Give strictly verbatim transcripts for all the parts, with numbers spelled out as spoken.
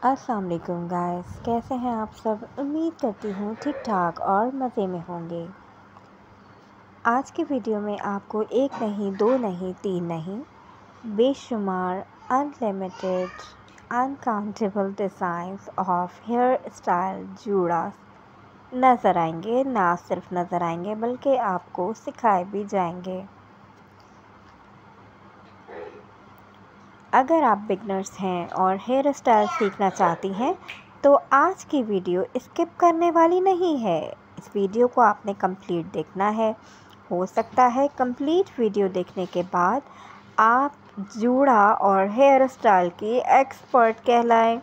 अस्सलाम वालेकुम गाइस, कैसे हैं आप सब। उम्मीद करती हूँ ठीक ठाक और मज़े में होंगे। आज की वीडियो में आपको एक नहीं, दो नहीं, तीन नहीं, बेशुमार unlimited uncountable designs of hair style जूड़ा नज़र आएंगे। ना सिर्फ नज़र आएंगे बल्कि आपको सिखाए भी जाएंगे। अगर आप बिगनर्स हैं और हेयर स्टाइल सीखना चाहती हैं तो आज की वीडियो स्किप करने वाली नहीं है। इस वीडियो को आपने कंप्लीट देखना है। हो सकता है कंप्लीट वीडियो देखने के बाद आप जूड़ा और हेयर स्टाइल की एक्सपर्ट कहलाएं।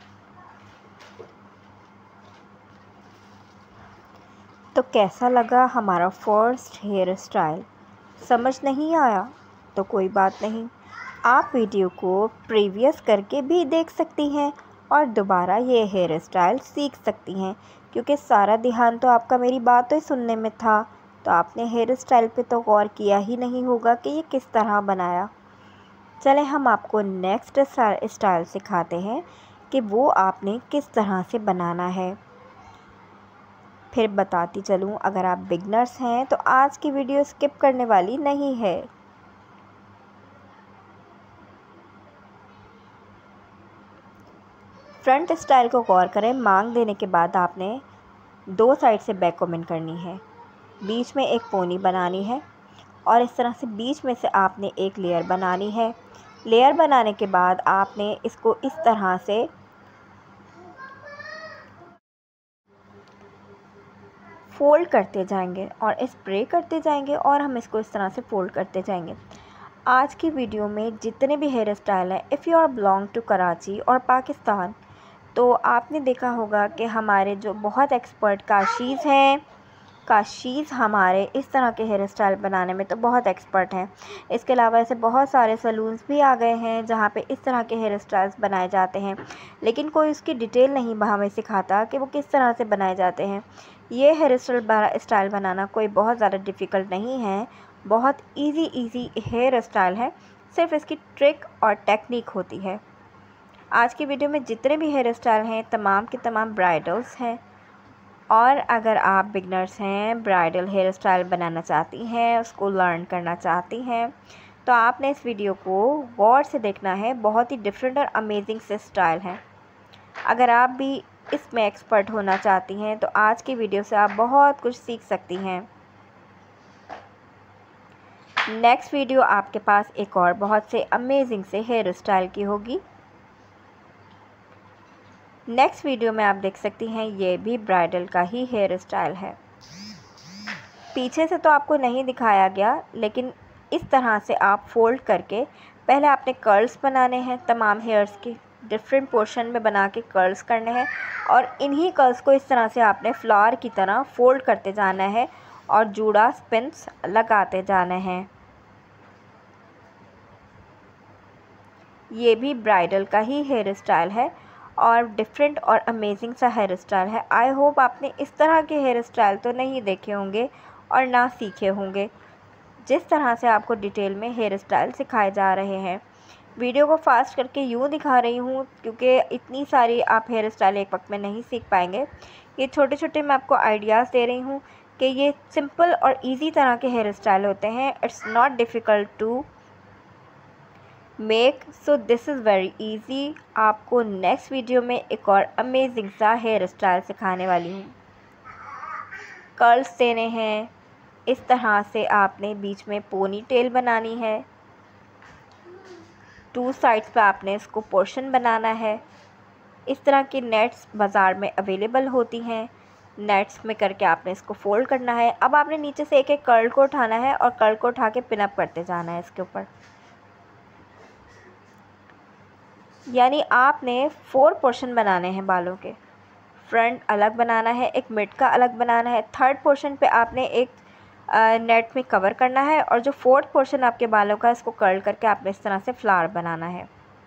तो कैसा लगा हमारा फर्स्ट हेयर स्टाइल? समझ नहीं आया तो कोई बात नहीं, आप वीडियो को प्रीवियस करके भी देख सकती हैं और दोबारा ये हेयर स्टाइल सीख सकती हैं, क्योंकि सारा ध्यान तो आपका मेरी बातें सुनने में था, तो आपने हेयर स्टाइल पे तो गौर किया ही नहीं होगा कि ये किस तरह बनाया। चले हम आपको नेक्स्ट स्टाइल सिखाते हैं कि वो आपने किस तरह से बनाना है। फिर बताती चलूँ, अगर आप बिगनर्स हैं तो आज की वीडियो स्किप करने वाली नहीं है। फ्रंट स्टाइल को गौर करें। मांग देने के बाद आपने दो साइड से बैक ओपन करनी है, बीच में एक पोनी बनानी है और इस तरह से बीच में से आपने एक लेयर बनानी है। लेयर बनाने के बाद आपने इसको इस तरह से फोल्ड करते जाएंगे और स्प्रे करते जाएंगे और हम इसको इस तरह से फोल्ड करते जाएंगे। आज की वीडियो में जितने भी हेयर स्टाइल हैं, if you are belong to Karachi और पाकिस्तान, तो आपने देखा होगा कि हमारे जो बहुत एक्सपर्ट काशीज़ हैं, काशीज़ हमारे इस तरह के हेयर स्टाइल बनाने में तो बहुत एक्सपर्ट हैं। इसके अलावा ऐसे बहुत सारे सलून्स भी आ गए हैं जहाँ पे इस तरह के हेयर स्टाइल्स बनाए जाते हैं, लेकिन कोई उसकी डिटेल नहीं हमें सिखाता कि वो किस तरह से बनाए जाते हैं। ये हेयर स्टाइल स्टाइल बनाना कोई बहुत ज़्यादा डिफ़िकल्ट नहीं है, बहुत इजी इजी हेयर स्टाइल है, सिर्फ इसकी ट्रिक और टेक्निक होती है। आज की वीडियो में जितने भी हेयर स्टाइल हैं तमाम के तमाम ब्राइडल्स हैं, और अगर आप बिगनर्स हैं, ब्राइडल हेयर स्टाइल बनाना चाहती हैं, उसको लर्न करना चाहती हैं, तो आपने इस वीडियो को गौर से देखना है। बहुत ही डिफरेंट और अमेजिंग से स्टाइल है। अगर आप भी इसमें एक्सपर्ट होना चाहती हैं तो आज की वीडियो से आप बहुत कुछ सीख सकती हैं। नेक्स्ट वीडियो आपके पास एक और बहुत से अमेजिंग से हेयर स्टाइल की होगी। नेक्स्ट वीडियो में आप देख सकती हैं, ये भी ब्राइडल का ही हेयर स्टाइल है। पीछे से तो आपको नहीं दिखाया गया, लेकिन इस तरह से आप फोल्ड करके पहले आपने कर्ल्स बनाने हैं, तमाम हेयर्स के डिफरेंट पोर्शन में बना के कर्ल्स करने हैं और इन्हीं कर्ल्स को इस तरह से आपने फ्लावर की तरह फोल्ड करते जाना है और जूड़ा स्पिन्स लगाते जाने हैं। ये भी ब्राइडल का ही हेयर स्टाइल है और डिफरेंट और अमेजिंग सा हेयर स्टाइल है। आई होप आपने इस तरह के हेयर स्टाइल तो नहीं देखे होंगे और ना सीखे होंगे, जिस तरह से आपको डिटेल में हेयर स्टाइल सिखाए जा रहे हैं। वीडियो को फास्ट करके यूँ दिखा रही हूँ क्योंकि इतनी सारी आप हेयर स्टाइल एक वक्त में नहीं सीख पाएंगे। ये छोटे छोटे मैं आपको आइडियाज़ दे रही हूँ कि ये सिंपल और इजी तरह के हेयर स्टाइल होते हैं। It's not difficult to make, so this is very easy. आपको नेक्स्ट वीडियो में एक और अमेजिंग सा हेयर स्टाइल सिखाने वाली हूँ। कर्ल्स देने हैं, इस तरह से आपने बीच में पोनी टेल बनानी है, टू साइड्स पे आपने इसको पोर्शन बनाना है। इस तरह की नेट्स बाज़ार में अवेलेबल होती हैं, नेट्स में करके आपने इसको फोल्ड करना है। अब आपने नीचे से एक एक कर्ल को उठाना है और कर्ल को उठा के पिन अप करते जाना है इसके ऊपर। यानी आपने फोर पोर्शन बनाने हैं बालों के। फ्रंट अलग बनाना है, एक मिड का अलग बनाना है, थर्ड पोर्शन पे आपने एक नेट में कवर करना है और जो फोर्थ पोर्शन आपके बालों का इसको कर्ल करके आपने इस तरह से फ्लावर बनाना है।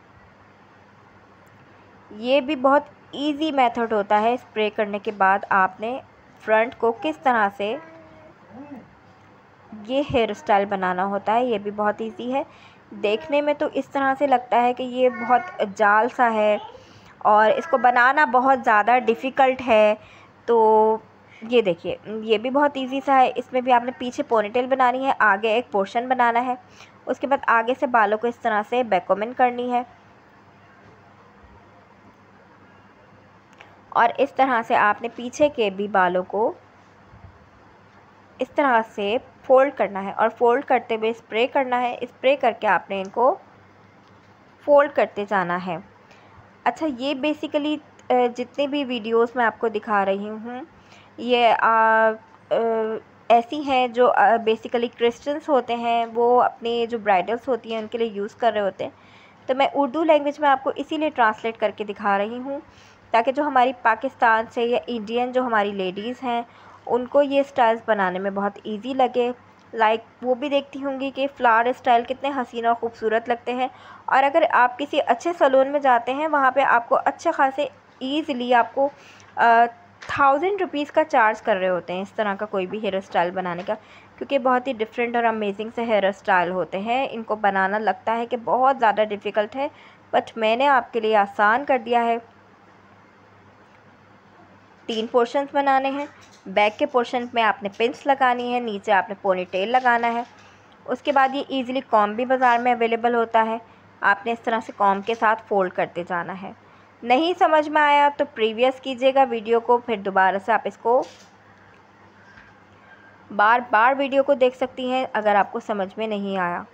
ये भी बहुत इजी मेथड होता है। स्प्रे करने के बाद आपने फ्रंट को किस तरह से ये हेयर स्टाइल बनाना होता है, ये भी बहुत इजी है। देखने में तो इस तरह से लगता है कि ये बहुत जाल सा है और इसको बनाना बहुत ज़्यादा डिफ़िकल्ट है। तो ये देखिए, ये भी बहुत इजी सा है। इसमें भी आपने पीछे पोनीटेल बनानी है, आगे एक पोर्शन बनाना है। उसके बाद आगे से बालों को इस तरह से बैकओमन करनी है और इस तरह से आपने पीछे के भी बालों को इस तरह से फोल्ड करना है और फोल्ड करते हुए स्प्रे करना है। स्प्रे करके आपने इनको फोल्ड करते जाना है। अच्छा, ये बेसिकली जितने भी वीडियोस मैं आपको दिखा रही हूँ ये आ, आ, ऐसी हैं जो बेसिकली क्रिश्चियंस होते हैं, वो अपने जो ब्राइडल्स होती हैं उनके लिए यूज़ कर रहे होते हैं। तो मैं उर्दू लैंग्वेज में आपको इसीलिए ट्रांसलेट करके दिखा रही हूँ ताकि जो हमारी पाकिस्तान से या इंडियन जो हमारी लेडीज़ हैं उनको ये स्टाइल्स बनाने में बहुत इजी लगे। लाइक वो भी देखती होंगी कि फ़्लावर स्टाइल कितने हसीन और ख़ूबसूरत लगते हैं। और अगर आप किसी अच्छे सैलून में जाते हैं वहाँ पे आपको अच्छे खासे ईज़िली आपको थाउजेंड रुपीज़ का चार्ज कर रहे होते हैं इस तरह का कोई भी हेयर स्टाइल बनाने का, क्योंकि बहुत ही डिफरेंट और अमेजिंग से हेयर स्टाइल होते हैं। इनको बनाना लगता है कि बहुत ज़्यादा डिफ़िकल्ट है, बट मैंने आपके लिए आसान कर दिया है। तीन पोर्शंस बनाने हैं। बैक के पोर्शन में आपने पिन्स लगानी है, नीचे आपने पोनीटेल लगाना है। उसके बाद ये इजीली कॉम्ब भी बाज़ार में अवेलेबल होता है। आपने इस तरह से कॉम्ब के साथ फ़ोल्ड करते जाना है। नहीं समझ में आया तो प्रीवियस कीजिएगा वीडियो को, फिर दोबारा से आप इसको बार बार वीडियो को देख सकती हैं अगर आपको समझ में नहीं आया।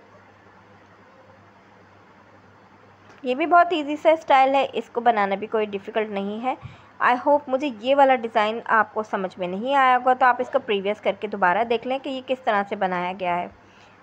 ये भी बहुत इजी सा स्टाइल है, इसको बनाना भी कोई डिफ़िकल्ट नहीं है। आई होप मुझे ये वाला डिज़ाइन आपको समझ में नहीं आया होगा, तो आप इसको प्रीवियस करके दोबारा देख लें कि ये किस तरह से बनाया गया है।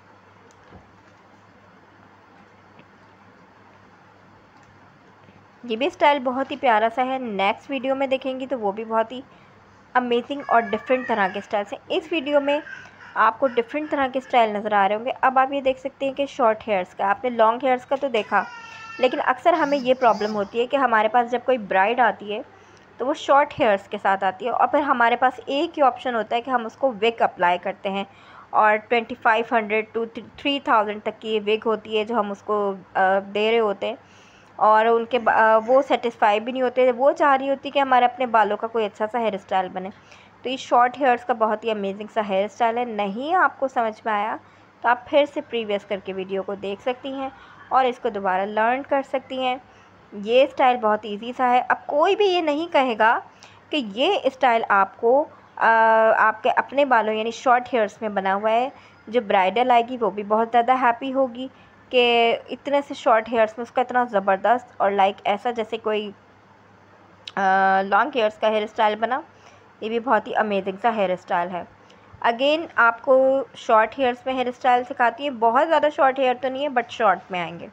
ये भी स्टाइल बहुत ही प्यारा सा है। नेक्स्ट वीडियो में देखेंगी तो वो भी बहुत ही अमेजिंग और डिफरेंट तरह के स्टाइल्स हैं। इस वीडियो में आपको डिफरेंट तरह के स्टाइल नज़र आ रहे होंगे। अब आप ये देख सकते हैं कि शॉर्ट हेयर्स का, आपने लॉन्ग हेयर्स का तो देखा, लेकिन अक्सर हमें ये प्रॉब्लम होती है कि हमारे पास जब कोई ब्राइड आती है तो वो शॉर्ट हेयर्स के साथ आती है और फिर हमारे पास एक ही ऑप्शन होता है कि हम उसको विग अप्लाई करते हैं और twenty five hundred to three thousand तक की ये विग होती है जो हम उसको दे रहे होते हैं और उनके वो सेटिस्फाई भी नहीं होते। वो चाह रही होती कि हमारे अपने बालों का कोई अच्छा सा हेयर स्टाइल बने। तो ये शॉर्ट हेयर्स का बहुत ही अमेजिंग सा हेयर स्टाइल है। नहीं आपको समझ में आया तो आप फिर से प्रीवियस करके वीडियो को देख सकती हैं और इसको दोबारा लर्न कर सकती हैं। ये स्टाइल बहुत इजी सा है। अब कोई भी ये नहीं कहेगा कि ये स्टाइल आपको आ, आपके अपने बालों यानी शॉर्ट हेयर्स में बना हुआ है। जो ब्राइडल आएगी वो भी बहुत ज़्यादा हैप्पी होगी कि इतने से शॉर्ट हेयर्स में उसका इतना ज़बरदस्त और लाइक ऐसा जैसे कोई लॉन्ग हेयर्स का हेयर स्टाइल बना। ये भी बहुत ही अमेजिंग सा हेयर स्टाइल है। अगेन आपको शॉर्ट हेयर्स में हेयर स्टाइल सिखाती है। बहुत ज़्यादा शॉर्ट हेयर तो नहीं है बट शॉर्ट में आएंगे।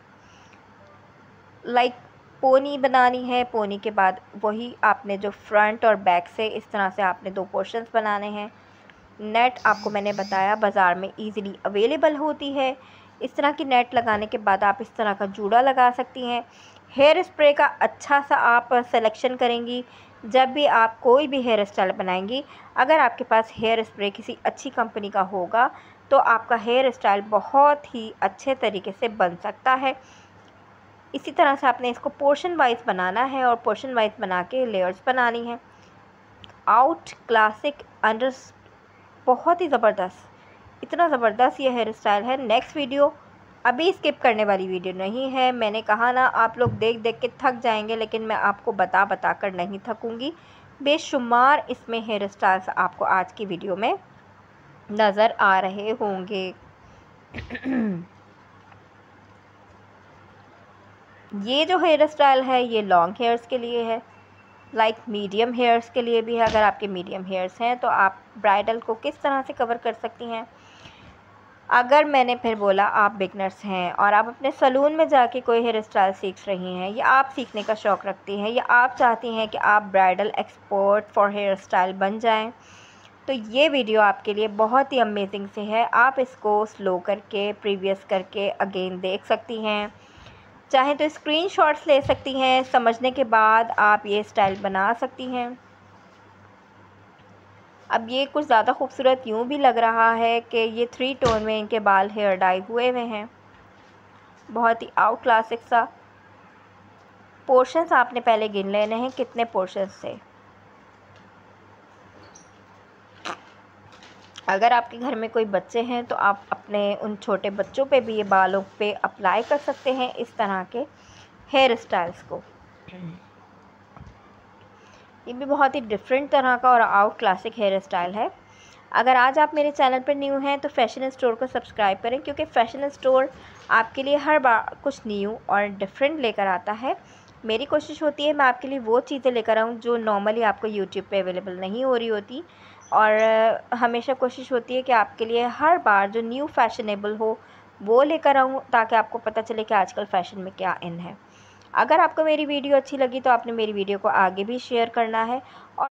लाइक पोनी बनानी है, पोनी के बाद वही आपने जो फ्रंट और बैक से इस तरह से आपने दो पोर्शंस बनाने हैं। नेट आपको मैंने बताया बाज़ार में इजीली अवेलेबल होती है। इस तरह की नेट लगाने के बाद आप इस तरह का जूड़ा लगा सकती हैं। हेयर स्प्रे का अच्छा सा आप सिलेक्शन करेंगी जब भी आप कोई भी हेयर स्टाइल बनाएंगी। अगर आपके पास हेयर स्प्रे किसी अच्छी कंपनी का होगा तो आपका हेयर स्टाइल बहुत ही अच्छे तरीके से बन सकता है। इसी तरह से आपने इसको पोर्शन वाइज बनाना है और पोर्शन वाइज बना के लेयर्स बनानी है। आउट क्लासिक अंडर बहुत ही ज़बरदस्त, इतना ज़बरदस्त ये हेयर स्टाइल है। नेक्स्ट वीडियो अभी स्किप करने वाली वीडियो नहीं है। मैंने कहा ना आप लोग देख देख के थक जाएंगे, लेकिन मैं आपको बता बता कर नहीं थकूंगी। बेशुमार इसमें हेयर स्टाइल्स आपको आज की वीडियो में नज़र आ रहे होंगे। ये जो हेयर स्टाइल है ये लॉन्ग हेयर्स के लिए है, लाइक मीडियम हेयर्स के लिए भी है। अगर आपके मीडियम हेयर्स हैं तो आप ब्राइडल को किस तरह से कवर कर सकती हैं। अगर मैंने फिर बोला आप बिगनर्स हैं और आप अपने सलून में जाके कोई हेयर स्टाइल सीख रही हैं या आप सीखने का शौक़ रखती हैं या आप चाहती हैं कि आप bridal expert for hair style बन जाएं, तो ये वीडियो आपके लिए बहुत ही अमेजिंग से है। आप इसको स्लो करके प्रीवियस करके अगेन देख सकती हैं। चाहें तो स्क्रीनशॉट्स ले सकती हैं। समझने के बाद आप ये स्टाइल बना सकती हैं। अब ये कुछ ज़्यादा खूबसूरत यूँ भी लग रहा है कि ये थ्री टोन में इनके बाल हेयर डाई हुए हुए हैं, बहुत ही आउट क्लासिक सा। पोर्शंस आपने पहले गिन लेने हैं, कितने पोर्शंस से। अगर आपके घर में कोई बच्चे हैं तो आप अपने उन छोटे बच्चों पे भी ये बालों पे अप्लाई कर सकते हैं इस तरह के हेयर स्टाइल्स को। ये भी बहुत ही डिफरेंट तरह का और आउट क्लासिक हेयर स्टाइल है। अगर आज आप मेरे चैनल पर न्यू हैं तो फैशन स्टोर को सब्सक्राइब करें, क्योंकि फैशन स्टोर आपके लिए हर बार कुछ न्यू और डिफरेंट लेकर आता है। मेरी कोशिश होती है मैं आपके लिए वो चीज़ें लेकर आऊँ जो नॉर्मली आपको यूट्यूब पे अवेलेबल नहीं हो रही होती, और हमेशा कोशिश होती है कि आपके लिए हर बार जो न्यू फैशनेबल हो वो लेकर आऊँ, ताकि आपको पता चले कि आजकल फ़ैशन में क्या इन है। अगर आपको मेरी वीडियो अच्छी लगी तो आपने मेरी वीडियो को आगे भी शेयर करना है, और